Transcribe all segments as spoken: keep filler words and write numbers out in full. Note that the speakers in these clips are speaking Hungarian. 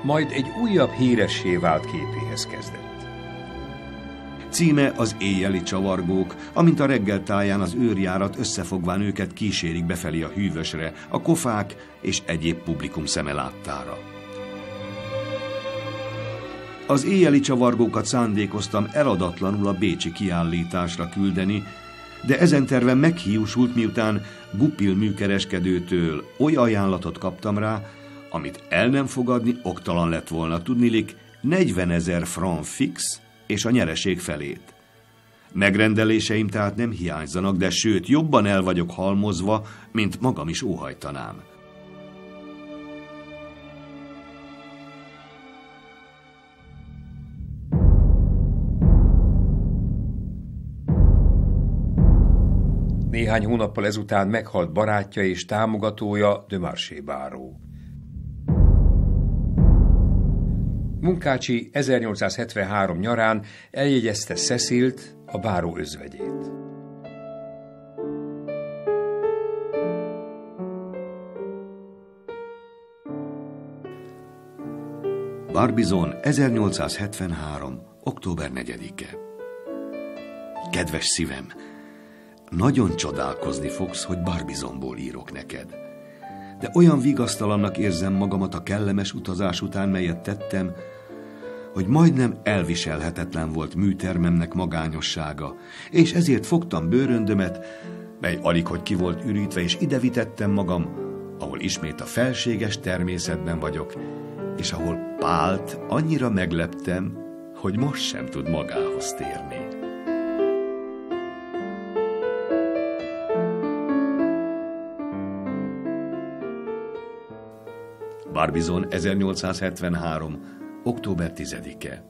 majd egy újabb híressé vált képéhez kezdett. Címe az Éjjeli csavargók, amint a reggel táján az őrjárat összefogván őket kísérik befelé a hűvösre, a kofák és egyéb publikum szeme láttára. Az Éjjeli csavargókat szándékoztam eladatlanul a bécsi kiállításra küldeni, de ezen terven meghiúsult, miután Goupil műkereskedőtől oly ajánlatot kaptam rá, amit el nem fogadni oktalan lett volna, tudnilik negyvenezer franc fix és a nyereség felét. Megrendeléseim tehát nem hiányzanak, de sőt, jobban el vagyok halmozva, mint magam is óhajtanám. Néhány hónappal ezután meghalt barátja és támogatója, de Marché báró. Munkácsi ezernyolcszázhetvenhárom nyarán eljegyezte Cécilt, a báró özvegyét. Barbizon, ezernyolcszázhetvenhárom. október negyedike. Kedves szívem, nagyon csodálkozni fogsz, hogy Barbizonból írok neked. De olyan vigasztalannak érzem magamat a kellemes utazás után, melyet tettem, hogy majdnem elviselhetetlen volt műtermemnek magányossága, és ezért fogtam bőröndömet, mely alighogy ki volt ürítve, és idevitettem magam, ahol ismét a felséges természetben vagyok, és ahol Pált annyira megleptem, hogy most sem tud magához térni. Barbizon, ezernyolcszázhetvenhárom. október tizedike.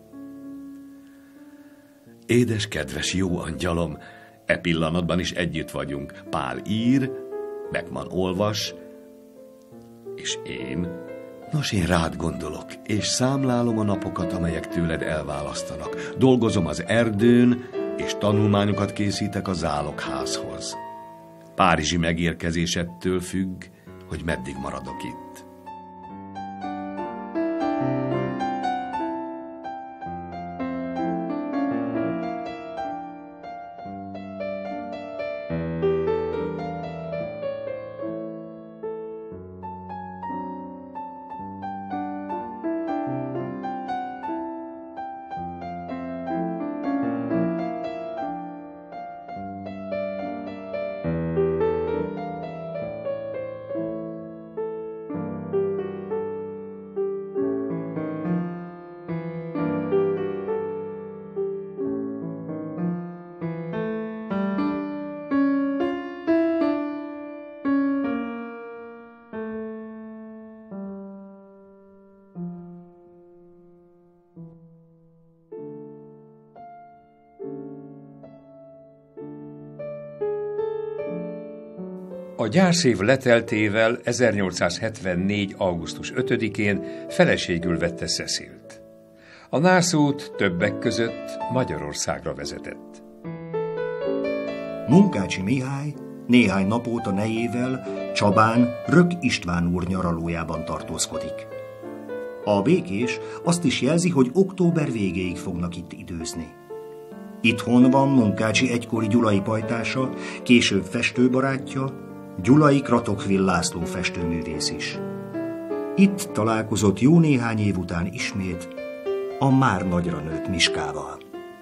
Édes, kedves, jó angyalom, e pillanatban is együtt vagyunk. Pál ír, Beckmann olvas, és én... Nos, én rád gondolok, és számlálom a napokat, amelyek tőled elválasztanak. Dolgozom az erdőn, és tanulmányokat készítek a zálogházhoz. Párizsi megérkezésedtől függ, hogy meddig maradok itt. A gyászév leteltével ezernyolcszázhetvennégy. augusztus ötödikén feleségül vette Cécilt. A nászút többek között Magyarországra vezetett. Munkácsi Mihály néhány nap óta nejével Csabán Rök István úr nyaralójában tartózkodik. A békés azt is jelzi, hogy október végéig fognak itt időzni. Itthon van Munkácsi egykori gyulai pajtása, később festőbarátja, Gyulai Kratokvil László festőművész is. Itt találkozott jó néhány év után ismét a már nagyra nőtt Miskával.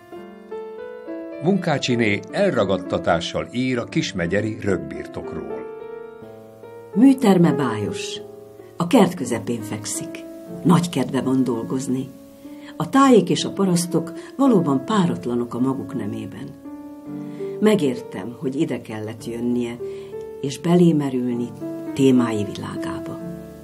Munkácsiné elragadtatással ír a kismegyeri rökbirtokról. Műterme bájos, a kert közepén fekszik. Nagy kedve van dolgozni. A tájék és a parasztok valóban páratlanok a maguk nemében. Megértem, hogy ide kellett jönnie, és belémerülni témái világába.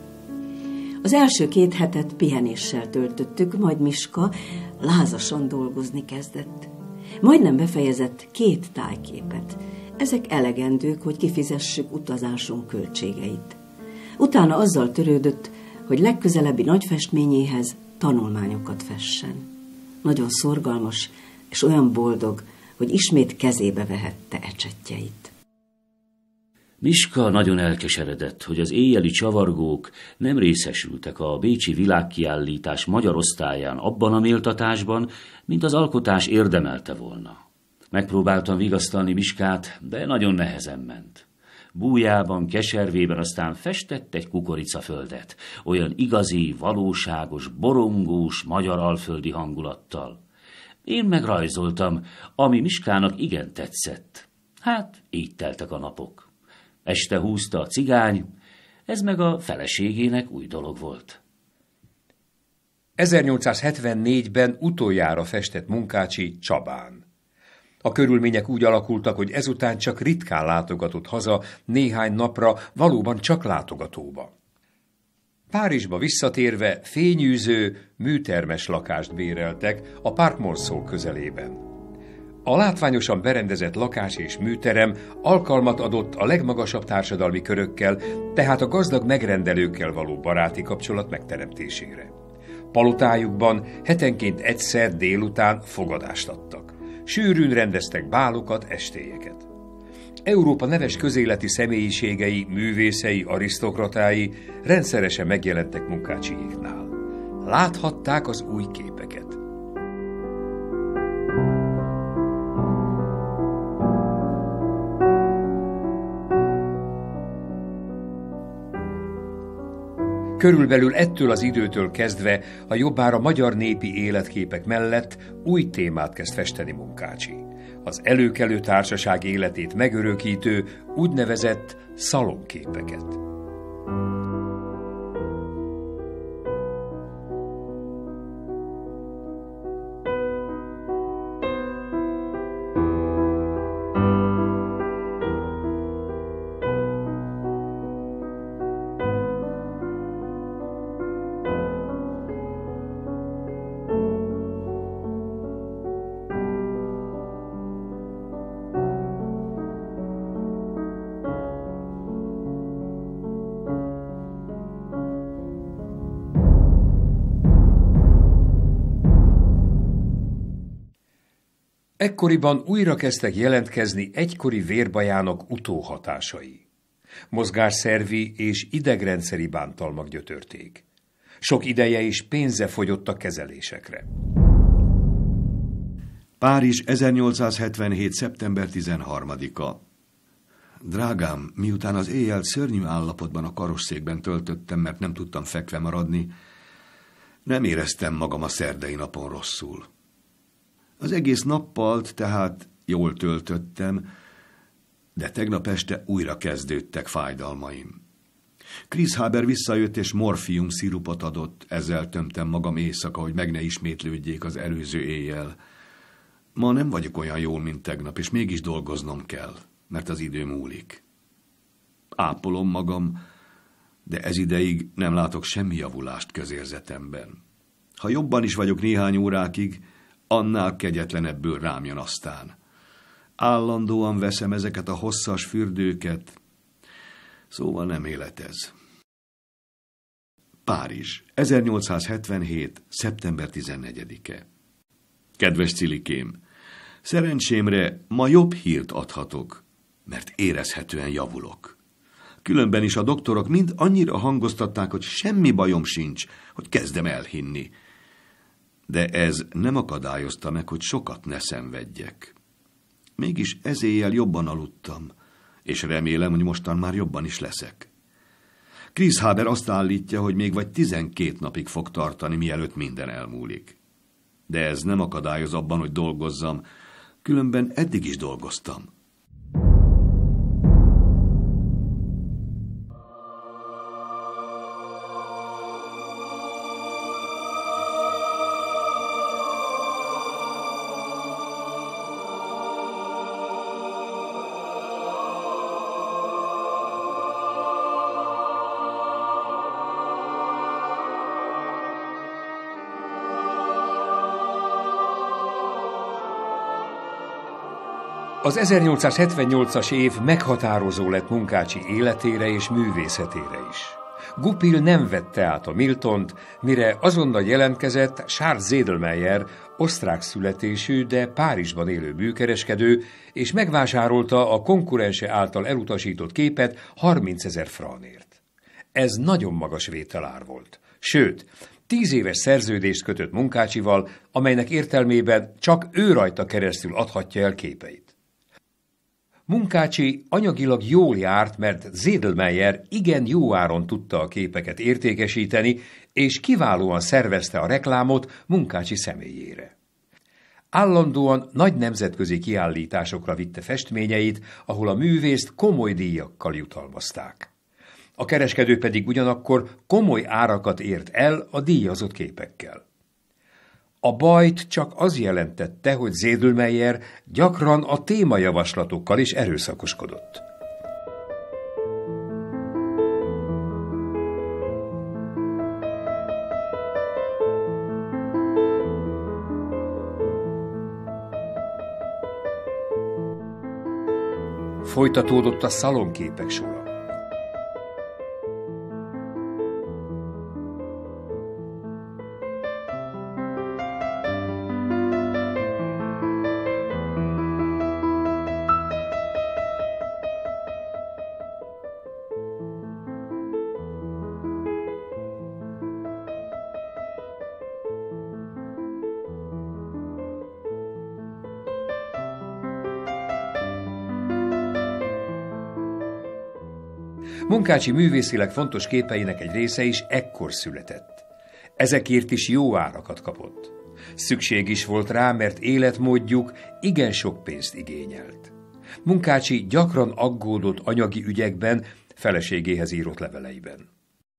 Az első két hetet pihenéssel töltöttük, majd Miska lázasan dolgozni kezdett. Majdnem befejezett két tájképet. Ezek elegendők, hogy kifizessük utazásunk költségeit. Utána azzal törődött, hogy legközelebbi nagyfestményéhez tanulmányokat fessen. Nagyon szorgalmas és olyan boldog, hogy ismét kezébe vehette ecsettjeit. Miska nagyon elkeseredett, hogy az éjjeli csavargók nem részesültek a bécsi világkiállítás magyar osztályán abban a méltatásban, mint az alkotás érdemelte volna. Megpróbáltam vigasztalni Miskát, de nagyon nehezen ment. Bújában, keservében aztán festett egy kukoricaföldet, olyan igazi, valóságos, borongós, magyar alföldi hangulattal. Én megrajzoltam, ami Miskának igen tetszett. Hát, így teltek a napok. Este húzta a cigány, ez meg a feleségének új dolog volt. ezernyolcszázhetvennégyben utoljára festett Munkácsy Csabán. A körülmények úgy alakultak, hogy ezután csak ritkán látogatott haza, néhány napra, valóban csak látogatóba. Párizsba visszatérve fényűző, műtermes lakást béreltek a Parc Monceau közelében. A látványosan berendezett lakás és műterem alkalmat adott a legmagasabb társadalmi körökkel, tehát a gazdag megrendelőkkel való baráti kapcsolat megteremtésére. Palotájukban hetenként egyszer délután fogadást adtak. Sűrűn rendeztek bálokat, estélyeket. Európa neves közéleti személyiségei, művészei, arisztokratái rendszeresen megjelentek Munkácsyéknál. Láthatták az új képeket. Körülbelül ettől az időtől kezdve a jobbára magyar népi életképek mellett új témát kezd festeni Munkácsy. Az előkelő társaság életét megörökítő úgynevezett szalonképeket. Ekkoriban újra kezdtek jelentkezni egykori vérbajának utóhatásai. Mozgásszervi és idegrendszeri bántalmak gyötörték. Sok ideje és pénze fogyott a kezelésekre. Párizs, ezernyolcszázhetvenhét. szeptember tizenharmadika. Drágám, miután az éjjel szörnyű állapotban a karosszékben töltöttem, mert nem tudtam fekve maradni, nem éreztem magam a szerdai napon rosszul. Az egész nappalt tehát jól töltöttem, de tegnap este újra kezdődtek fájdalmaim. Chris Haber visszajött és morfium szirupot adott, ezzel tömtem magam éjszaka, hogy meg ne ismétlődjék az előző éjjel. Ma nem vagyok olyan jól, mint tegnap, és mégis dolgoznom kell, mert az idő múlik. Ápolom magam, de ez ideig nem látok semmi javulást közérzetemben. Ha jobban is vagyok néhány órákig, annál kegyetlenebből rám jön aztán. Állandóan veszem ezeket a hosszas fürdőket, szóval nem élet ez. Párizs, ezernyolcszázhetvenhét. szeptember tizennegyedike. Kedves Cilikém, szerencsémre ma jobb hírt adhatok, mert érezhetően javulok. Különben is a doktorok mind annyira hangoztatták, hogy semmi bajom sincs, hogy kezdem elhinni. De ez nem akadályozta meg, hogy sokat ne szenvedjek. Mégis ezéjjel jobban aludtam, és remélem, hogy mostan már jobban is leszek. Chris Haber azt állítja, hogy még vagy tizenkét napig fog tartani, mielőtt minden elmúlik. De ez nem akadályoz abban, hogy dolgozzam, különben eddig is dolgoztam. Az ezernyolcszázhetvennyolcas év meghatározó lett Munkácsy életére és művészetére is. Goupil nem vette át a Miltont, mire azonnal jelentkezett Charles Zedelmeyer, osztrák születésű, de Párizsban élő bűkereskedő, és megvásárolta a konkurense által elutasított képet harmincezer francért. Ez nagyon magas vételár volt. Sőt, tíz éves szerződést kötött Munkácsival, amelynek értelmében csak ő rajta keresztül adhatja el képeit. Munkácsi anyagilag jól járt, mert Zedelmeyer igen jó áron tudta a képeket értékesíteni, és kiválóan szervezte a reklámot Munkácsi személyére. Állandóan nagy nemzetközi kiállításokra vitte festményeit, ahol a művészt komoly díjakkal jutalmazták. A kereskedő pedig ugyanakkor komoly árakat ért el a díjazott képekkel. A bajt csak az jelentette, hogy Zedelmeyer gyakran a témajavaslatokkal is erőszakoskodott. Folytatódott a szalonképek sora. Munkácsi művészileg fontos képeinek egy része is ekkor született. Ezekért is jó árakat kapott. Szükség is volt rá, mert életmódjuk igen sok pénzt igényelt. Munkácsi gyakran aggódott anyagi ügyekben, feleségéhez írott leveleiben.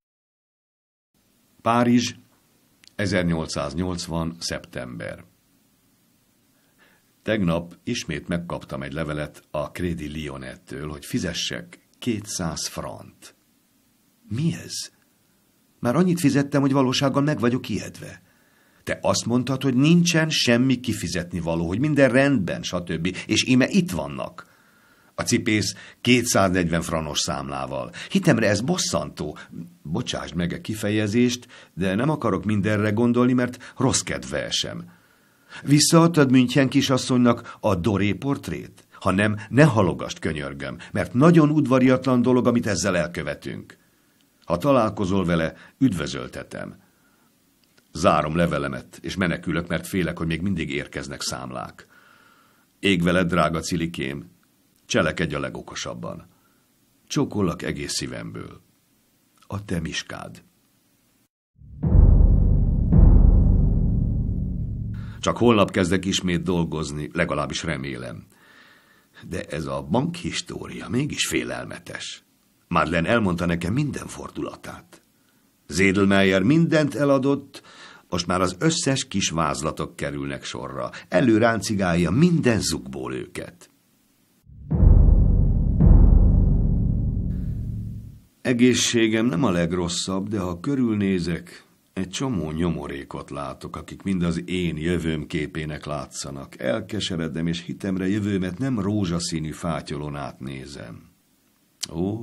Párizs, ezernyolcszáznyolcvan. szeptember. Tegnap ismét megkaptam egy levelet a Crédit Lyonnettől, hogy fizessek kétszáz frant. Mi ez? Már annyit fizettem, hogy valósággal meg vagyok ijedve. Te azt mondtad, hogy nincsen semmi kifizetni való, hogy minden rendben, stb. És íme itt vannak. A cipész kétszáznegyven franos számlával. Hitemre ez bosszantó. Bocsásd meg a kifejezést, de nem akarok mindenre gondolni, mert rossz kedve esem. Visszaadtad München kisasszonynak a Doré portrét? Ha nem, ne halogast, könyörgöm, mert nagyon udvariatlan dolog, amit ezzel elkövetünk. Ha találkozol vele, üdvözöltetem. Zárom levelemet, és menekülök, mert félek, hogy még mindig érkeznek számlák. Ég veled, drága cilikém, cselekedj a legokosabban. Csókollak egész szívemből. A te Miskád. Csak holnap kezdek ismét dolgozni, legalábbis remélem. De ez a bankhistória mégis félelmetes. Madeleine elmondta nekem minden fordulatát. Zedelmeyer mindent eladott, most már az összes kis vázlatok kerülnek sorra. Előráncigálja minden zugból őket. Egészségem nem a legrosszabb, de ha körülnézek, egy csomó nyomorékot látok, akik mind az én jövőm képének látszanak. Elkeseredem, és hitemre jövőmet nem rózsaszínű fátyolon átnézem. Ó,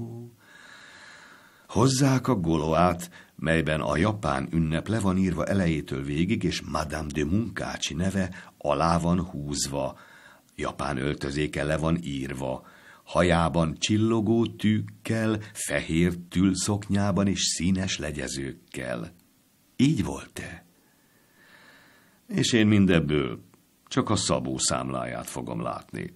hozzák a Goloát, melyben a japán ünnep le van írva elejétől végig, és Madame de Munkácsi neve alá van húzva. Japán öltözéke le van írva. Hajában csillogó tűkkel, fehér tülszoknyában és színes legyezőkkel. Így volt-e? És én mindebből csak a Szabó számláját fogom látni.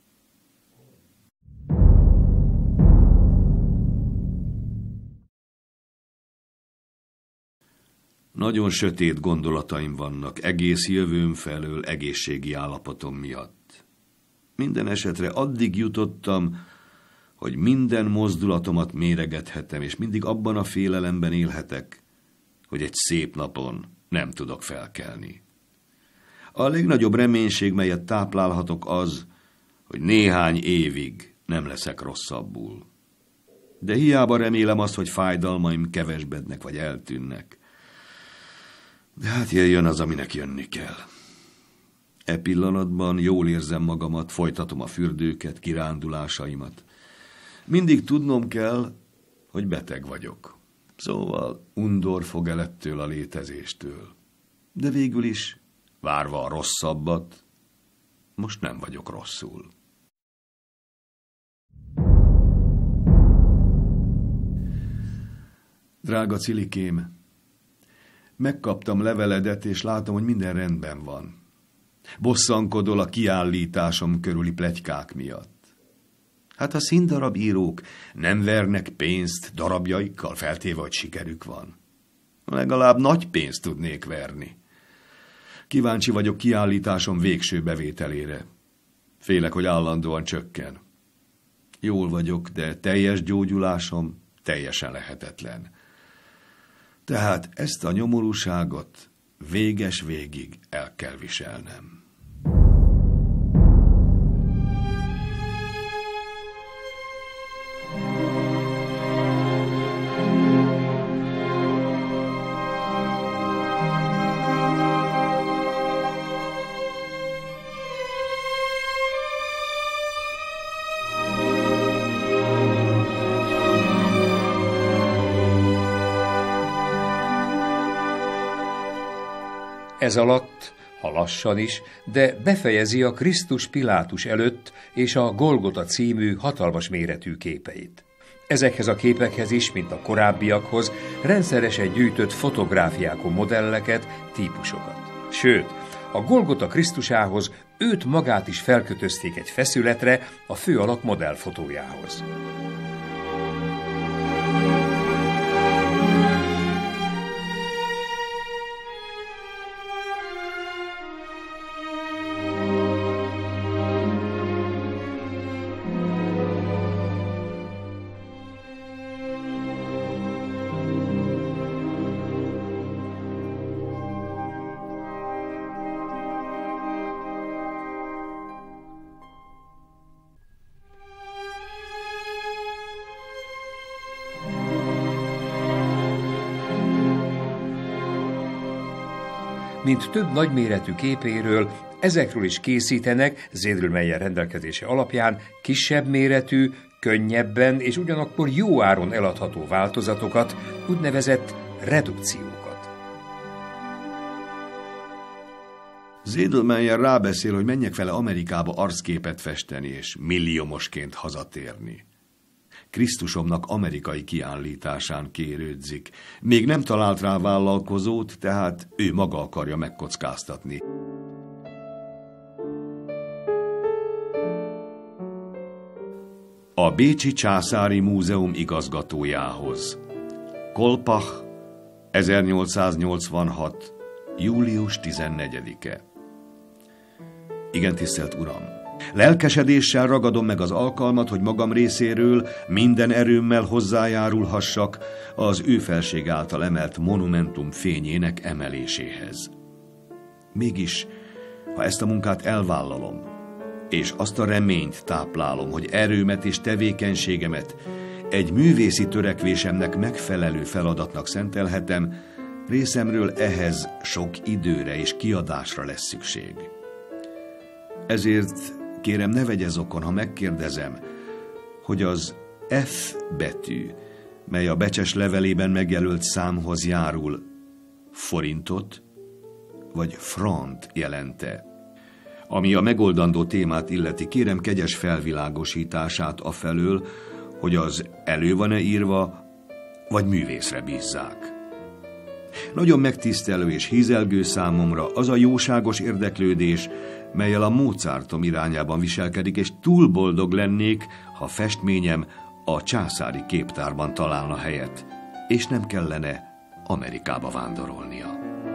Nagyon sötét gondolataim vannak egész jövőm felől egészségi állapotom miatt. Minden esetre addig jutottam, hogy minden mozdulatomat méregethetem, és mindig abban a félelemben élhetek, hogy egy szép napon nem tudok felkelni. A legnagyobb reménység, melyet táplálhatok, az, hogy néhány évig nem leszek rosszabbul. De hiába remélem azt, hogy fájdalmaim kevesbednek vagy eltűnnek. De hát jöjjön az, aminek jönni kell. E pillanatban jól érzem magamat, folytatom a fürdőket, kirándulásaimat. Mindig tudnom kell, hogy beteg vagyok. Szóval undor fog el ettől a létezéstől. De végül is, várva a rosszabbat, most nem vagyok rosszul. Drága Cilikém, megkaptam leveledet, és látom, hogy minden rendben van. Bosszankodol a kiállításom körüli pletykák miatt. Hát a színdarabírók nem vernek pénzt darabjaikkal, feltéve, hogy sikerük van. Legalább nagy pénzt tudnék verni. Kíváncsi vagyok kiállításom végső bevételére. Félek, hogy állandóan csökken. Jól vagyok, de teljes gyógyulásom teljesen lehetetlen. Tehát ezt a nyomorúságot véges végig el kell viselnem. Ez alatt, ha lassan is, de befejezi a Krisztus Pilátus előtt és a Golgota című hatalmas méretű képeit. Ezekhez a képekhez is, mint a korábbiakhoz, rendszeresen gyűjtött fotográfiákon modelleket, típusokat. Sőt, a Golgota Krisztusához őt magát is felkötözték egy feszületre a főalak modellfotójához. Mint több nagyméretű képéről, ezekről is készítenek Sedlmayr rendelkezése alapján kisebb méretű, könnyebben és ugyanakkor jó áron eladható változatokat, úgynevezett redukciókat. Sedlmayr rábeszél, hogy menjek vele Amerikába arcképet festeni és milliómosként hazatérni. Krisztusomnak amerikai kiállításán kérődzik. Még nem talált rá vállalkozót, tehát ő maga akarja megkockáztatni. A Bécsi Császári Múzeum igazgatójához. Kolpach, ezernyolcszáznyolcvanhat. július tizennegyedike. Igen, tisztelt Uram! Lelkesedéssel ragadom meg az alkalmat, hogy magam részéről minden erőmmel hozzájárulhassak az ő felség által emelt monumentum fényének emeléséhez. Mégis, ha ezt a munkát elvállalom, és azt a reményt táplálom, hogy erőmet és tevékenységemet egy művészi törekvésemnek megfelelő feladatnak szentelhetem, részemről ehhez sok időre és kiadásra lesz szükség. Ezért kérem, ne vegye zokon, ha megkérdezem, hogy az F betű, mely a becses levelében megjelölt számhoz járul, forintot vagy front jelente. Ami a megoldandó témát illeti, kérem kegyes felvilágosítását afelől, hogy az elő van-e írva, vagy művészre bízzák. Nagyon megtisztelő és hízelgő számomra az a jóságos érdeklődés, mellyel a Mozartom irányában viselkedik, és túl boldog lennék, ha festményem a császári képtárban találna helyet, és nem kellene Amerikába vándorolnia.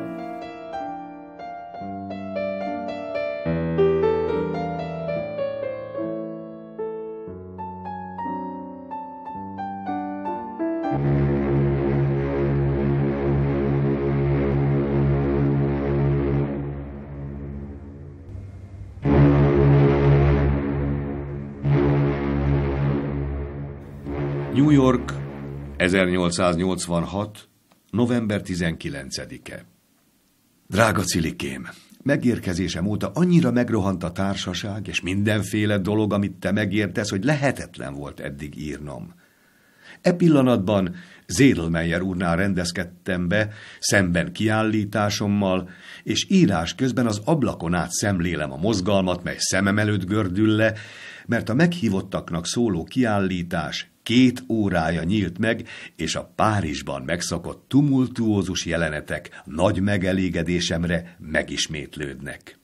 New York, ezernyolcszáznyolcvanhat. november tizenkilencedike. Drága Cilikém, megérkezésem óta annyira megrohant a társaság, és mindenféle dolog, amit te megértesz, hogy lehetetlen volt eddig írnom. E pillanatban Zédelmeyer úrnál rendezkedtem be, szemben kiállításommal, és írás közben az ablakon át szemlélem a mozgalmat, mely szemem előtt gördül le, mert a meghívottaknak szóló kiállítás két órája nyílt meg, és a Párizsban megszokott tumultuózus jelenetek nagy megelégedésemre megismétlődnek.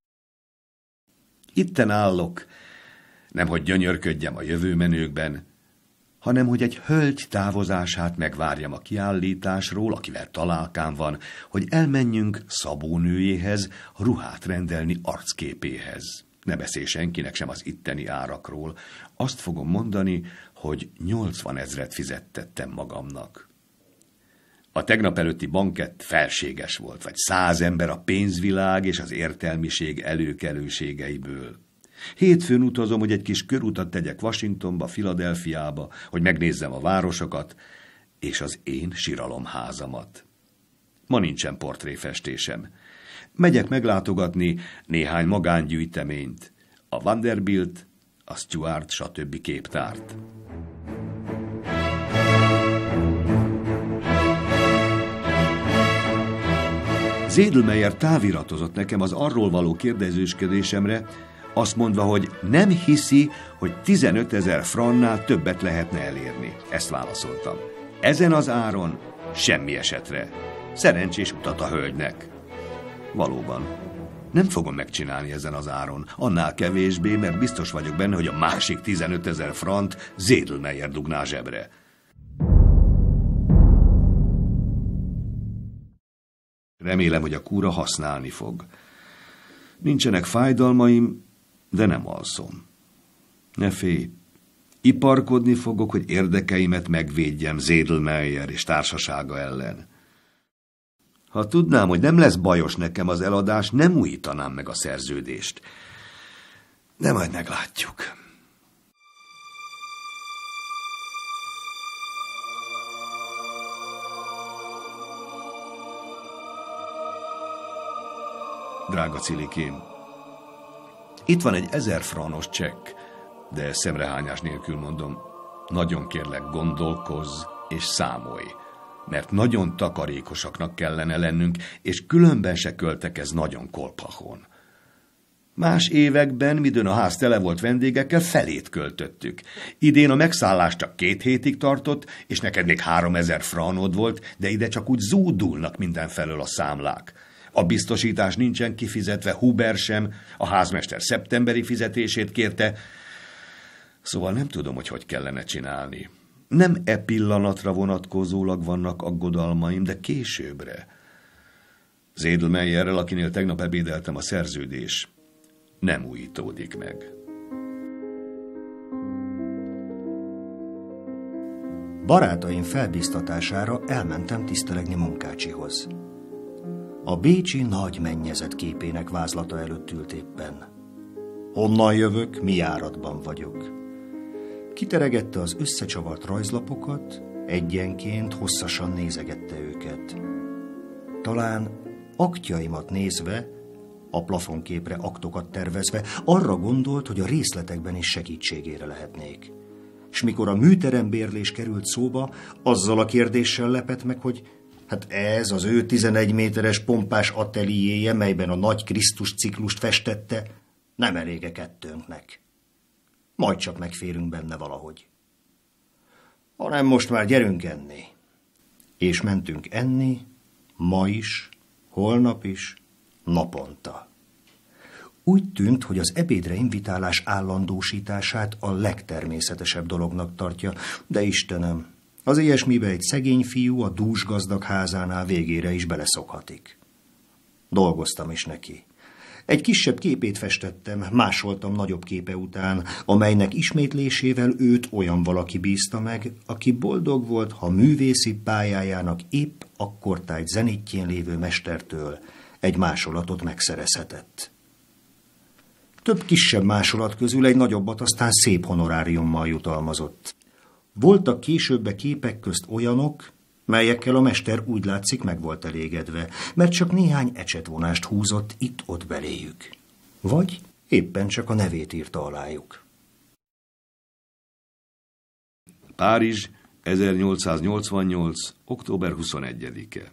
Itten állok, nemhogy gyönyörködjem a jövőmenőkben, hanem hogy egy hölgy távozását megvárjam a kiállításról, akivel találkám van, hogy elmenjünk szabónőjéhez, ruhát rendelni arcképéhez. Ne beszélj senkinek sem az itteni árakról. Azt fogom mondani, hogy nyolcvan ezret fizettettem magamnak. A tegnap előtti bankett felséges volt, vagy száz ember a pénzvilág és az értelmiség előkelőségeiből. Hétfőn utazom, hogy egy kis körutat tegyek Washingtonba, Philadelphiába, hogy megnézzem a városokat, és az én siralomházamat. Ma nincsen portréfestésem. Megyek meglátogatni néhány magángyűjteményt, a Vanderbilt, a Stuart, stb. Képtárt. Zédelmeyer táviratozott nekem az arról való kérdezősködésemre, azt mondva, hogy nem hiszi, hogy tizenötezer francnál többet lehetne elérni. Ezt válaszoltam. Ezen az áron semmi esetre. Szerencsés utat a hölgynek. Valóban. Nem fogom megcsinálni ezen az áron. Annál kevésbé, mert biztos vagyok benne, hogy a másik tizenötezer frant Zédelmeyer dugná zsebre. Remélem, hogy a kúra használni fog. Nincsenek fájdalmaim, de nem alszom. Ne félj, iparkodni fogok, hogy érdekeimet megvédjem Zédelmeyer és társasága ellen. Ha tudnám, hogy nem lesz bajos nekem az eladás, nem újítanám meg a szerződést. De majd meglátjuk. Drága Cilikém, itt van egy ezer franos csekk, de szemrehányás nélkül mondom, nagyon kérlek, gondolkozz és számolj, mert nagyon takarékosaknak kellene lennünk, és különben se költekez nagyon kolpahon. Más években, midőn a ház tele volt vendégekkel, felét költöttük. Idén a megszállás csak két hétig tartott, és neked még háromezer franod volt, de ide csak úgy zúdulnak mindenfelől a számlák. A biztosítás nincsen kifizetve, Huber sem, a házmester szeptemberi fizetését kérte, szóval nem tudom, hogy hogy kellene csinálni. Nem e pillanatra vonatkozólag vannak aggodalmaim, de későbbre. Zédelmeyerrel, akinél tegnap ebédeltem, a szerződés nem újítódik meg. Barátaim felbiztatására elmentem tisztelegni Munkácsihoz. A bécsi nagy mennyezet képének vázlata előtt ült éppen. Honnan jövök, mi járatban vagyok. Kiteregette az összecsavart rajzlapokat, egyenként hosszasan nézegette őket. Talán aktjaimat nézve, a plafonképre aktokat tervezve, arra gondolt, hogy a részletekben is segítségére lehetnék. És mikor a műterembérlés került szóba, azzal a kérdéssel lepett meg, hogy hát ez az ő tizenegy méteres pompás ateliéje, melyben a nagy Krisztus ciklust festette, nem elége kettőnknek. Majd csak megférünk benne valahogy. Hanem most már gyerünk enni. És mentünk enni, ma is, holnap is, naponta. Úgy tűnt, hogy az ebédre invitálás állandósítását a legtermészetesebb dolognak tartja, de Istenem, az ilyesmibe egy szegény fiú a dúsgazdag házánál végére is beleszokhatik. Dolgoztam is neki. Egy kisebb képét festettem, másoltam nagyobb képe után, amelynek ismétlésével őt olyan valaki bízta meg, aki boldog volt, ha művészi pályájának épp akkortájt zenitjén lévő mestertől egy másolatot megszerezhetett. Több kisebb másolat közül egy nagyobbat aztán szép honoráriummal jutalmazott. Voltak későbbre képek közt olyanok, melyekkel a mester úgy látszik meg volt elégedve, mert csak néhány ecsetvonást húzott itt-ott beléjük. Vagy éppen csak a nevét írta alájuk. Párizs, ezernyolcszáznyolcvannyolc. október huszonegyedike.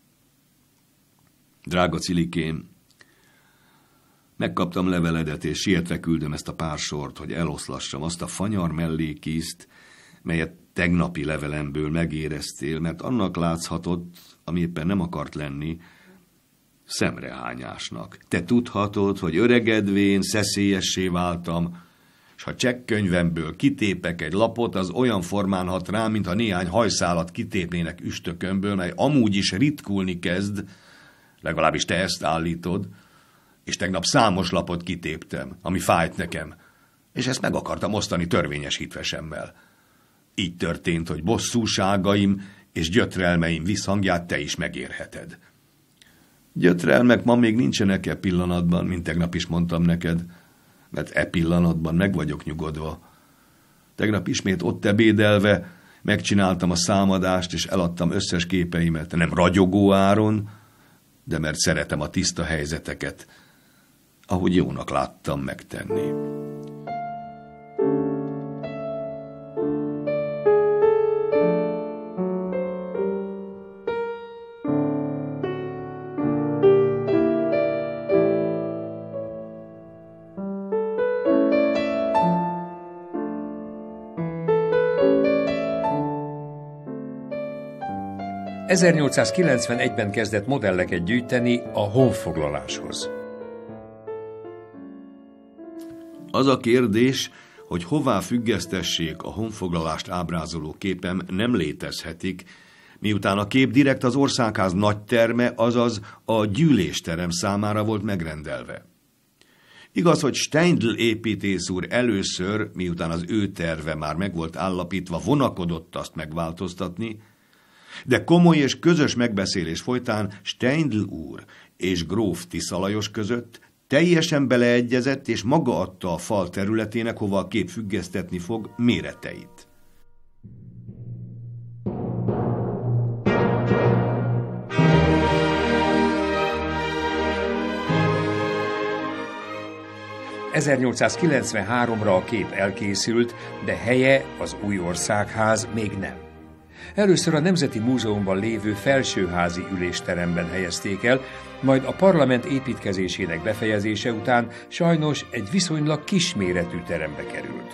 Drága Cilikém, megkaptam leveledet, és sietve küldöm ezt a pár sort, hogy eloszlassam azt a fanyar mellékízt, melyet tegnapi levelemből megéreztél, mert annak látszhatott, ami éppen nem akart lenni, szemrehányásnak. Te tudhatod, hogy öregedvén szeszélyessé váltam, és ha csekkönyvemből kitépek egy lapot, az olyan formán hat rám, mintha néhány hajszálat kitépnének üstökömből, mely amúgy is ritkulni kezd, legalábbis te ezt állítod, és tegnap számos lapot kitéptem, ami fájt nekem, és ezt meg akartam osztani törvényes hitvesemmel. Így történt, hogy bosszúságaim és gyötrelmeim visszhangját te is megérheted. Gyötrelmek ma még nincsenek e pillanatban, mint tegnap is mondtam neked, mert e pillanatban meg vagyok nyugodva. Tegnap ismét ott ebédelve megcsináltam a számadást, és eladtam összes képeimet, nem ragyogó áron, de mert szeretem a tiszta helyzeteket, ahogy jónak láttam megtenni. ezernyolcszázkilencvenegyben kezdett modelleket gyűjteni a honfoglaláshoz. Az a kérdés, hogy hová függesztessék a honfoglalást ábrázoló képem, nem létezhetik, miután a kép direkt az országház nagyterme, azaz a gyűlésterem számára volt megrendelve. Igaz, hogy Steindl építész úr először, miután az ő terve már meg volt állapítva, vonakodott azt megváltoztatni, de komoly és közös megbeszélés folytán Steindl úr és gróf Tisza Lajos között teljesen beleegyezett, és maga adta a fal területének, hova a kép függesztetni fog, méreteit. ezernyolcszázkilencvenháromra a kép elkészült, de helye, az új országház még nem. Először a Nemzeti Múzeumban lévő felsőházi ülésteremben helyezték el, majd a parlament építkezésének befejezése után sajnos egy viszonylag kisméretű terembe került.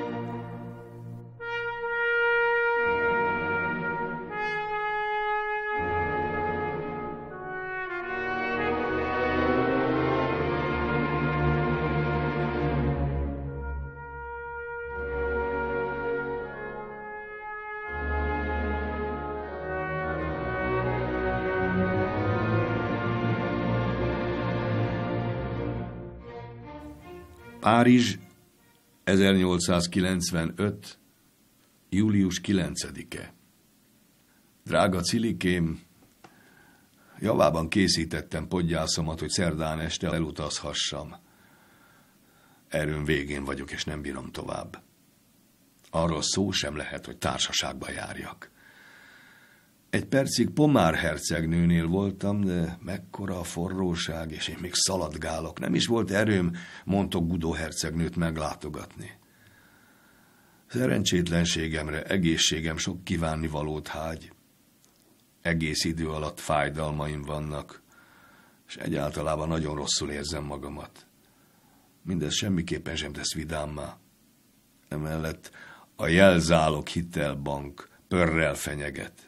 Párizs, ezernyolcszázkilencvenöt. július kilencedike. Drága Cilikém, javában készítettem podgyászomat, hogy szerdán este elutazhassam. Erőm végén vagyok, és nem bírom tovább. Arról szó sem lehet, hogy társaságba járjak. Egy percig Pomár hercegnőnél voltam, de mekkora a forróság, és én még szaladgálok. Nem is volt erőm Montogudó hercegnőt meglátogatni. Szerencsétlenségemre egészségem sok kívánnivalót hágy. Egész idő alatt fájdalmaim vannak, és egyáltalában nagyon rosszul érzem magamat. Mindez semmiképpen sem tesz vidámmá. Emellett a Jelzálog Hitelbank pörrel fenyeget.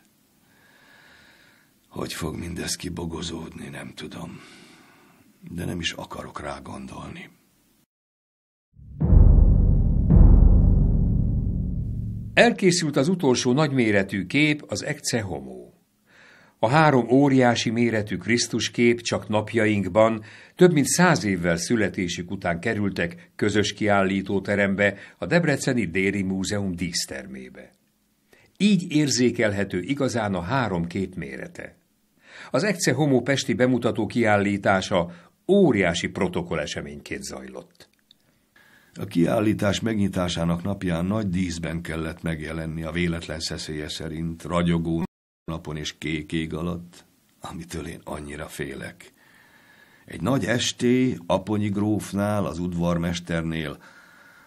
Hogy fog mindez kibogozódni, nem tudom, de nem is akarok rá gondolni. Elkészült az utolsó nagyméretű kép, az Ecce Homo. A három óriási méretű Krisztus kép csak napjainkban, több mint száz évvel születésük után kerültek közös kiállítóterembe, a Debreceni Déri Múzeum dísztermébe. Így érzékelhető igazán a három kép mérete. Az Ecce Homo pesti bemutató kiállítása óriási protokolleseményként zajlott. A kiállítás megnyitásának napján nagy díszben kellett megjelenni a véletlen szeszélye szerint, ragyogó napon és kék ég alatt, amitől én annyira félek. Egy nagy esté Aponyi grófnál, az udvarmesternél,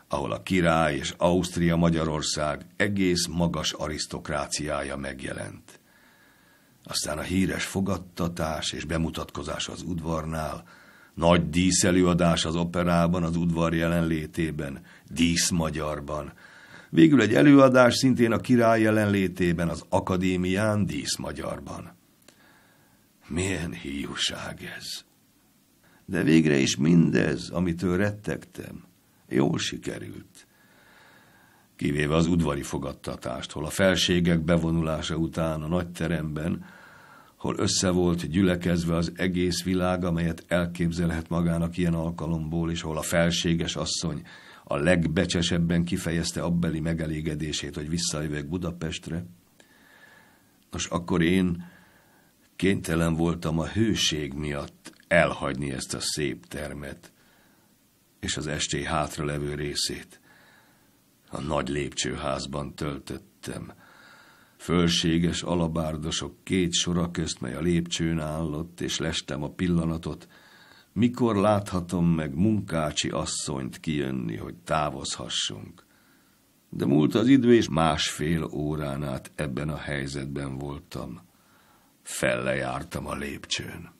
ahol a király és Ausztria Magyarország egész magas arisztokráciája megjelent. Aztán a híres fogadtatás és bemutatkozás az udvarnál, nagy díszelőadás az operában, az udvar jelenlétében, díszmagyarban, végül egy előadás szintén a király jelenlétében, az akadémián díszmagyarban. Milyen hiúság ez! De végre is mindez, amitől rettegtem, jól sikerült. Kivéve az udvari fogadtatást, hol a felségek bevonulása után a nagy teremben, hol össze volt gyülekezve az egész világ, amelyet elképzelhet magának ilyen alkalomból, és hol a felséges asszony a legbecsesebben kifejezte abbeli megelégedését, hogy visszajövök Budapestre. Nos, akkor én kénytelen voltam a hőség miatt elhagyni ezt a szép termet, és az esté hátralevő részét a nagy lépcsőházban töltöttem. Fölséges alabárdosok két sora közt, mely a lépcsőn állott, és lestem a pillanatot, mikor láthatom meg Munkácsi asszonyt kijönni, hogy távozhassunk. De múlt az idő, és másfél órán át ebben a helyzetben voltam. Fellejártam a lépcsőn.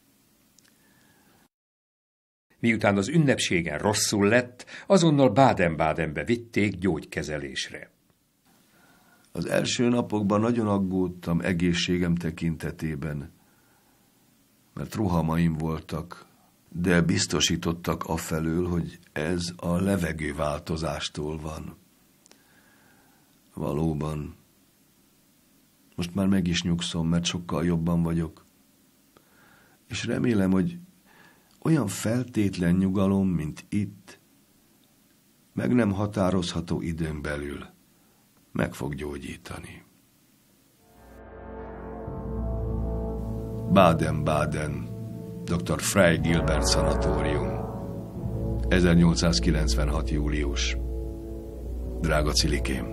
Miután az ünnepségen rosszul lett, azonnal Baden-Badenbe vitték gyógykezelésre. Az első napokban nagyon aggódtam egészségem tekintetében, mert rohamaim voltak, de biztosítottak afelől, hogy ez a levegőváltozástól van. Valóban, most már meg is nyugszom, mert sokkal jobban vagyok, és remélem, hogy olyan feltétlen nyugalom, mint itt, meg nem határozható időn belül meg fog gyógyítani. Baden-Baden, doktor Frey Gilbert szanatórium, ezernyolcszázkilencvenhat. július. Drága Cilikém,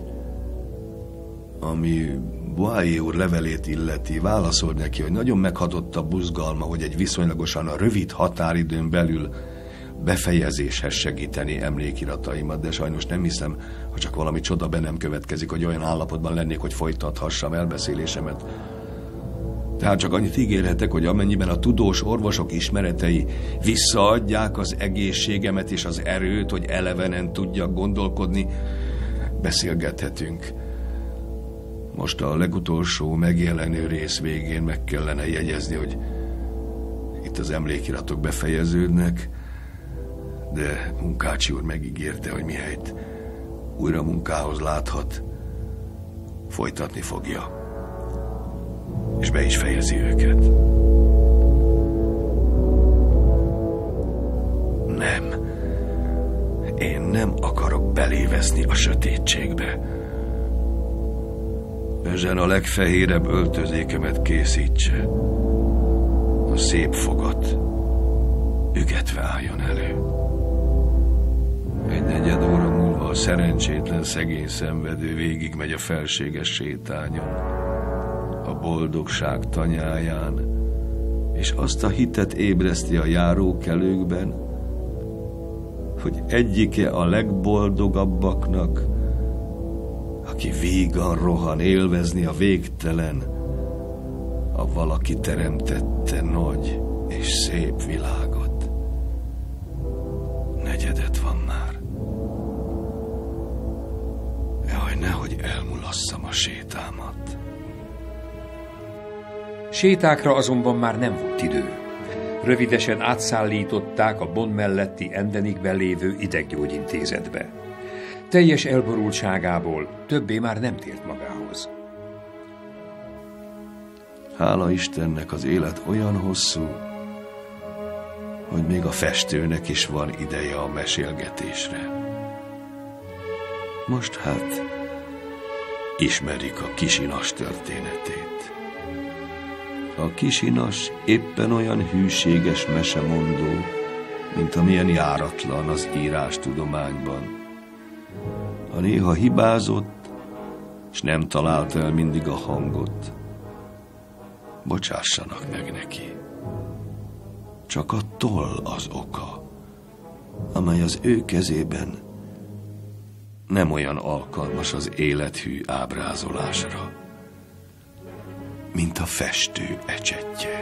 ami Boyer úr levelét illeti, válaszolt neki, hogy nagyon meghatott a buzgalma, hogy egy viszonylagosan a rövid határidőn belül befejezéshez segíteni emlékirataimat, de sajnos nem hiszem, ha csak valami csoda be nem következik, hogy olyan állapotban lennék, hogy folytathassam elbeszélésemet. Tehát csak annyit ígérhetek, hogy amennyiben a tudós orvosok ismeretei visszaadják az egészségemet és az erőt, hogy elevenen tudjak gondolkodni, beszélgethetünk. Most a legutolsó megjelenő rész végén meg kellene jegyezni, hogy itt az emlékiratok befejeződnek, de Munkácsi úr megígérte, hogy mihelyt újra munkához láthat, folytatni fogja, és be is fejezi őket. Nem, én nem akarok belévezni a sötétségbe. Ezen a legfehérebb öltözékemet készítse, a szép fogat ügetve álljon elő. Egy negyed óra múlva a szerencsétlen szegény szenvedő végigmegy a felséges sétányon, a boldogság tanyáján, és azt a hitet ébreszti a járókelőkben, hogy egyike a legboldogabbaknak, aki vígan rohan élvezni a végtelen, a valaki teremtette nagy és szép világot. Negyedet van már. Jaj, nehogy elmulasszam a sétámat. Sétákra azonban már nem volt idő. Rövidesen átszállították a Bonn melletti Endenikben lévő ideggyógyintézetbe. Teljes elborultságából többé már nem tért magához. Hála Istennek, az élet olyan hosszú, hogy még a festőnek is van ideje a mesélgetésre. Most hát ismerik a Kisinas történetét. A Kisinas éppen olyan hűséges mesemondó, mint amilyen járatlan az írástudományban. Ha néha hibázott, és nem találta el mindig a hangot, bocsássanak meg neki. Csak a toll az oka, amely az ő kezében nem olyan alkalmas az élethű ábrázolásra, mint a festő ecsettje.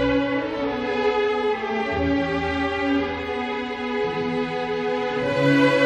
Thank you.